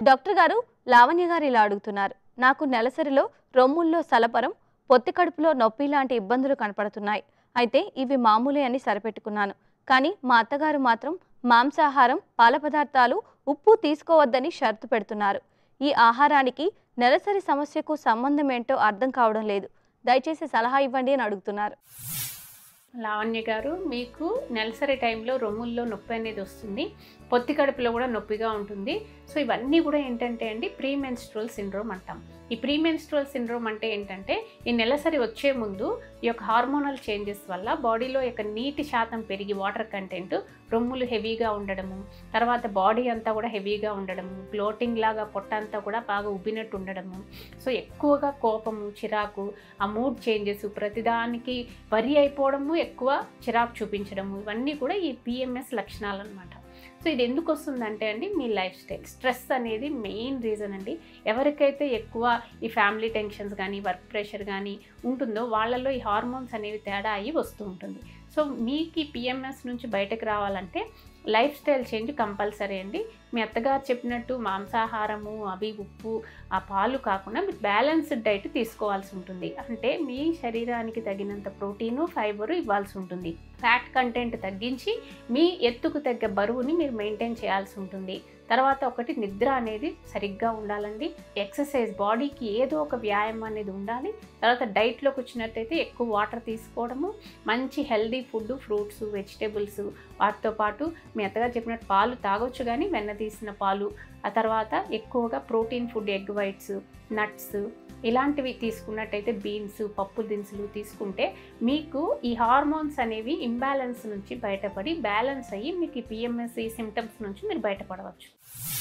Doctor గారు, లావణ్య గారు ఇలా అడుగుతున్నారు. నాకు నెలసరిలో రొమ్ముల్లో సలపరం, పొత్తి కడుపులో నొప్పి లాంటి ఇబ్బందులు కనపడుతున్నాయి. అయితే ఇవి మామూలే అని సరిపెట్టుకున్నాను. కానీ మా అత్తగారు మాత్రం మాంసాహారం, పాల పదార్థాలు, ఉప్పు తీసుకోవద్దని షరతు పెడుతున్నారు. ఈ ఆహారానికి నెలసరి సమస్యకు సంబంధం ఏంటో అర్థం కావడం లేదు. దయచేసి సలహా ఇవ్వండి అని అడుగుతున్నారు. లావణ్య గారు, మీకు నెలసరి టైంలో రొమ్ముల్లో నొప్పి అనేది వస్తుంది, పొత్తి కడుపులో కూడా నొప్పిగా ఉంటుంది. సో ఇవన్నీ కూడా ఏంటంటే అండి, ప్రీమెన్స్ట్రువల్ సిండ్రోమ్ అంటాం. ఈ ప్రీమెన్స్ట్రువల్ సిండ్రోమ్ అంటే ఏంటంటే, ఈ నెలసరి వచ్చే ముందు ఈ యొక్క హార్మోనల్ చేంజెస్ వల్ల బాడీలో యొక్క నీటి శాతం పెరిగి వాటర్ కంటెంట్, రొమ్ములు హెవీగా ఉండడము, తర్వాత బాడీ అంతా కూడా హెవీగా ఉండడము, బ్లోటింగ్ లాగా పొట్ట అంతా కూడా బాగా ఉబ్బినట్టు ఉండడము, సో ఎక్కువగా కోపము, చిరాకు, ఆ మూడ్ చేంజెస్, ప్రతిదానికి వరి అయిపోవడము, ఎక్కువ చిరాకు చూపించడము, ఇవన్నీ కూడా ఈ పిఎంఎస్ లక్షణాలు అనమాట. సో ఇది ఎందుకు వస్తుందంటే అండి, మీ లైఫ్ స్టైల్ స్ట్రెస్ అనేది మెయిన్ రీజన్ అండి. ఎవరికైతే ఎక్కువ ఈ ఫ్యామిలీ టెన్షన్స్ కానీ, వర్క్ ప్రెషర్ కానీ ఉంటుందో వాళ్ళల్లో ఈ హార్మోన్స్ అనేవి తేడా అయ్యి వస్తూ ఉంటుంది. సో మీకు ఈ పిఎంఎస్ నుంచి బయటకు రావాలంటే లైఫ్ స్టైల్ చేంజ్ కంపల్సరీ అండి. మీ అత్తగారు చెప్పినట్టు మాంసాహారము, అవి ఉప్పు, ఆ పాలు కాకుండా మీరు బ్యాలెన్స్డ్ డైట్ తీసుకోవాల్సి ఉంటుంది. అంటే మీ శరీరానికి తగినంత ప్రోటీను, ఫైబరు ఇవ్వాల్సి ఉంటుంది. ఫ్యాట్ కంటెంట్ తగ్గించి మీ ఎత్తుకు తగ్గ బరువుని మీరు మెయింటైన్ చేయాల్సి ఉంటుంది. తర్వాత ఒకటి, నిద్ర అనేది సరిగ్గా ఉండాలండి. ఎక్సర్సైజ్, బాడీకి ఏదో ఒక వ్యాయామం అనేది ఉండాలి. తర్వాత డైట్లోకి వచ్చినట్టయితే ఎక్కువ వాటర్ తీసుకోవడము, మంచి హెల్దీ ఫుడ్, ఫ్రూట్స్, వెజిటేబుల్స్, వాటితో పాటు మీ అత్తగారు చెప్పినట్టు పాలు తాగొచ్చు, కానీ వెన్న తీసిన పాలు, ఆ తర్వాత ఎక్కువగా protein food, egg whites, nuts ఇలాంటివి తీసుకున్నట్టయితే, బీన్స్, పప్పు దినుసులు తీసుకుంటే మీకు ఈ హార్మోన్స్ అనేవి ఇంబ్యాలెన్స్ నుంచి బయటపడి బ్యాలెన్స్ అయ్యి మీకు ఈ పిఎంఎస్ ఈ సిమ్టమ్స్ నుంచి మీరు బయటపడవచ్చు.